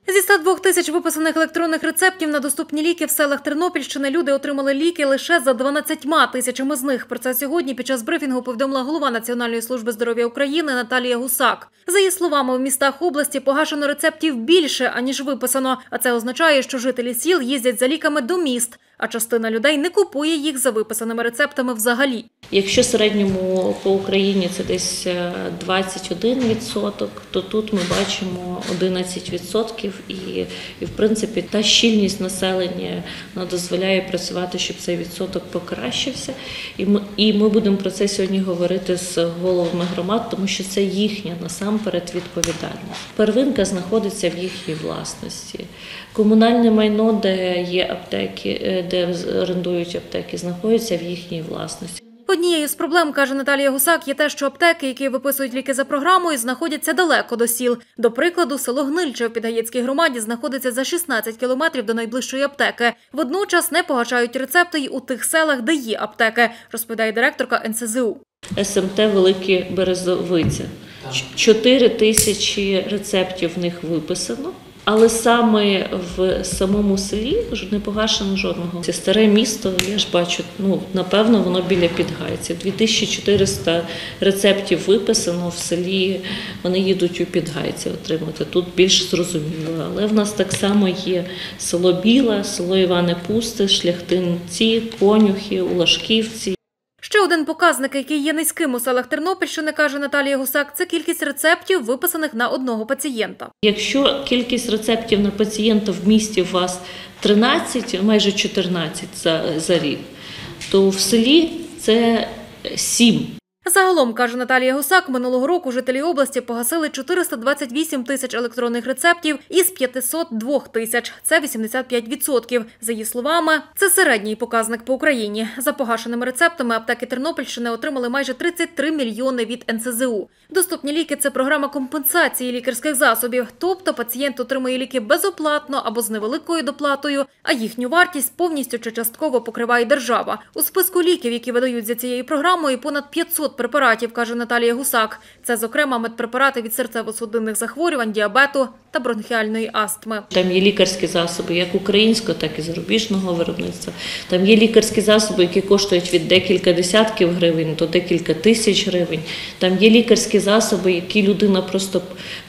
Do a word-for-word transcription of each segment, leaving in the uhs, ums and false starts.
Зі ста двох тисяч виписаних електронних рецептів на доступні ліки в селах Тернопільщини люди отримали ліки лише за дванадцятьма тисячами з них. Про це сьогодні під час брифінгу повідомила голова Національної служби здоров'я України Наталія Гусак. За її словами, в містах області погашено рецептів більше, аніж виписано. А це означає, що жителі сіл їздять за ліками до міст, а частина людей не купує їх за виписаними рецептами взагалі. Якщо в середньому по Україні це десь двадцять один відсоток, то тут ми бачимо одинадцять відсотків. І, і в принципі, та щільність населення дозволяє працювати, щоб цей відсоток покращився. І ми, і ми будемо про це сьогодні говорити з головами громад, тому що це їхня, насамперед, відповідальність. Первинка знаходиться в їхній власності. Комунальне майно, де є аптеки, де орендують аптеки, знаходиться в їхній власності. Однією з проблем, каже Наталія Гусак, є те, що аптеки, які виписують ліки за програмою, знаходяться далеко до сіл. До прикладу, село Гнильче у Підгаєцькій громаді знаходиться за шістнадцять кілометрів до найближчої аптеки. Водночас не погашають рецепти й у тих селах, де є аптеки, розповідає директорка ен ес зе у. ес ем те «Великі Березовиця». Чотири тисячі рецептів в них виписано. Але саме в самому селі не погашено жодного. Це старе місто, я ж бачу, ну, напевно, воно біля Підгайців. дві тисячі чотириста рецептів виписано в селі, вони їдуть у Підгайці отримати. Тут більш зрозуміло. Але в нас так само є село Біле, село Іване Пусте, Шляхтинці, Конюхи, Улашківці. Ще один показник, який є низьким у селах Тернопільщини, каже Наталія Гусак, це кількість рецептів, виписаних на одного пацієнта. Якщо кількість рецептів на пацієнта в місті у вас тринадцять, майже чотирнадцять за, за рік, то в селі це сім. Загалом, каже Наталія Гусак, минулого року жителі області погасили чотириста двадцять вісім тисяч електронних рецептів із п'ятисот двох тисяч. Це вісімдесят п'ять відсотків. За її словами, це середній показник по Україні. За погашеними рецептами аптеки Тернопільщини отримали майже тридцять три мільйони від ен ес зе у. Доступні ліки – це програма компенсації лікарських засобів. Тобто пацієнт отримує ліки безоплатно або з невеликою доплатою, а їхню вартість повністю чи частково покриває держава. У списку ліків, які видають за цією програмою, понад п'ятсот препаратів, каже Наталія Гусак. Це, зокрема, медпрепарати від серцево-судинних захворювань, діабету та бронхіальної астми. Там є лікарські засоби як українського, так і зарубіжного виробництва. Там є лікарські засоби, які коштують від декілька десятків гривень до декілька тисяч гривень. Там є лікарські засоби, які людина просто,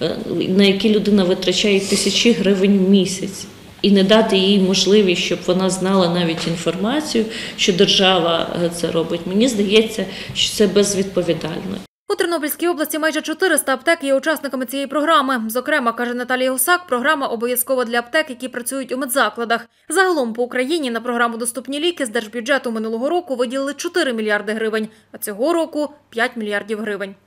на які людина витрачає тисячі гривень в місяць. І не дати їй можливість, щоб вона знала навіть інформацію, що держава це робить. Мені здається, що це безвідповідально. У Тернопільській області майже чотириста аптек є учасниками цієї програми. Зокрема, каже Наталія Гусак, програма обов'язкова для аптек, які працюють у медзакладах. Загалом по Україні на програму «Доступні ліки» з держбюджету минулого року виділили чотири мільярди гривень, а цього року – п'ять мільярдів гривень.